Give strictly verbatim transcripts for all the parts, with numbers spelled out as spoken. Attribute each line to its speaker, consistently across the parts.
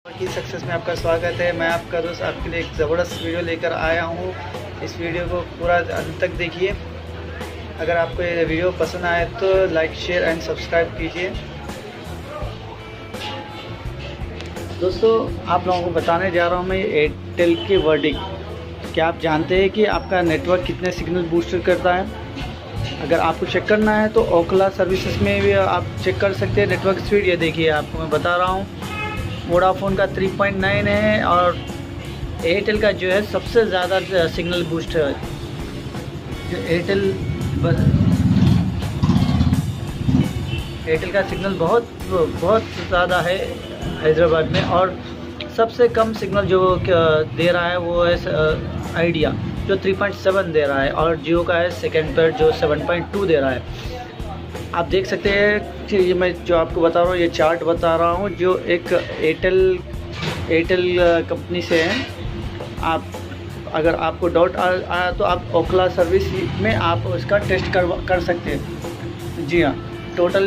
Speaker 1: की सक्सेस में आपका स्वागत है। मैं आपका दोस्त आपके लिए एक ज़बरदस्त वीडियो लेकर आया हूँ। इस वीडियो को पूरा अंत तक देखिए। अगर आपको ये वीडियो पसंद आए तो लाइक शेयर एंड सब्सक्राइब कीजिए। दोस्तों, आप लोगों को बताने जा रहा हूँ मैं एयरटेल के वर्डिंग। क्या आप जानते हैं कि आपका नेटवर्क कितने सिग्नल बूस्टर करता है? अगर आपको चेक करना है तो ओखला सर्विसेज में भी आप चेक कर सकते हैं नेटवर्क स्पीड। ये देखिए, आपको मैं बता रहा हूँ वोडाफोन का थ्री पॉइंट नाइन है और एयरटेल का जो है सबसे ज़्यादा सिग्नल बूस्ट है। जो एयरटेल एयरटेल का सिग्नल बहुत बहुत ज़्यादा है हैदराबाद में, और सबसे कम सिग्नल जो दे रहा है वो है आइडिया जो थ्री पॉइंट सेवन दे रहा है, और जियो का है सेकेंड पर जो सेवन पॉइंट टू दे रहा है। आप देख सकते हैं कि ये मैं जो आपको बता रहा हूँ, ये चार्ट बता रहा हूँ जो एक एयरटेल एयरटेल कंपनी से है। आप अगर आपको डाउट आया तो आप ओखला सर्विस में आप उसका टेस्ट कर कर सकते हैं। जी हाँ, टोटल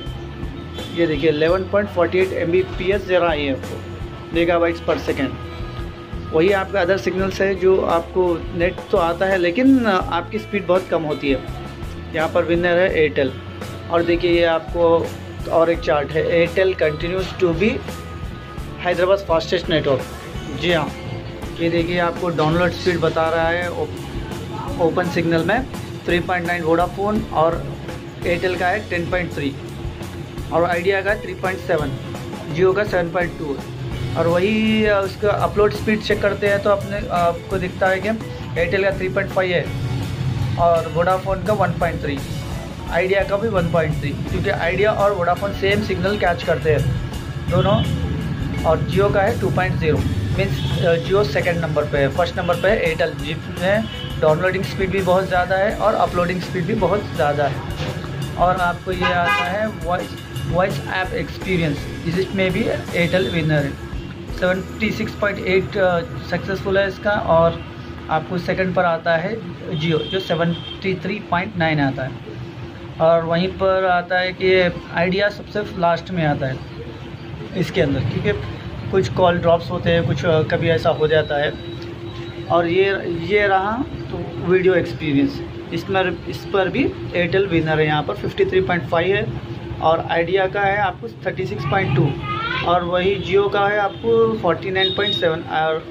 Speaker 1: ये देखिए eleven point forty eight M B P S दे रहा है आपको, मेगाबाइट्स पर सेकेंड। वही आपका अदर सिग्नल्स है जो आपको नेट तो आता है लेकिन आपकी स्पीड बहुत कम होती है। यहाँ पर विनर है एयरटेल। और देखिए, ये आपको और एक चार्ट है, Airtel continues to be Hyderabad fastest network. जी हाँ, ये देखिए आपको डाउनलोड स्पीड बता रहा है ओपन सिग्नल में थ्री पॉइंट नाइन वोडाफोन, और एयरटेल का है टेन पॉइंट थ्री, और आइडिया का थ्री पॉइंट सेवन, जियो का सेवन पॉइंट टू। और वही उसका अपलोड स्पीड चेक करते हैं तो अपने आपको दिखता है कि एयरटेल का थ्री पॉइंट फाइव है और वोडाफोन का वन पॉइंट थ्री, आइडिया का भी वन पॉइंट थ्री, क्योंकि आइडिया और वोडाफोन सेम सिग्नल कैच करते हैं दोनों। और जियो का है two point zero, means Jio second number पे है। फर्स्ट नंबर पे है एयरटेल, जिसमें डाउनलोडिंग स्पीड भी बहुत ज़्यादा है और अपलोडिंग स्पीड भी बहुत ज़्यादा है। और आपको ये आता है वॉइस वॉइस ऐप एक्सपीरियंस, इसमें भी एयरटेल विनर है। Seventy six point eight successful है इसका, और आपको सेकंड पर आता है जियो जो सेवेंटी थ्री पॉइंट नाइन आता है। और वहीं पर आता है कि आइडिया सबसे लास्ट में आता है इसके अंदर, क्योंकि कुछ कॉल ड्रॉप्स होते हैं, कुछ कभी ऐसा हो जाता है। और ये ये रहा तो वीडियो एक्सपीरियंस, इसमें इस पर भी एयरटेल विनर है। यहाँ पर फिफ्टी थ्री पॉइंट फाइव है और आइडिया का है आपको थर्टी सिक्स पॉइंट टू, और वही जियो का है आपको फोर्टी नाइन पॉइंट सेवन। और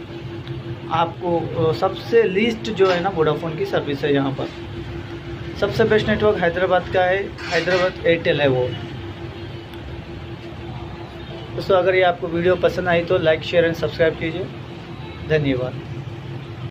Speaker 1: आपको सबसे लीस्ट जो है ना वोडाफोन की सर्विस है। यहाँ पर सबसे बेस्ट नेटवर्क हैदराबाद का है, हैदराबाद एयरटेल है वो। दोस्तों, अगर ये आपको वीडियो पसंद आई तो लाइक शेयर एंड सब्सक्राइब कीजिए। धन्यवाद।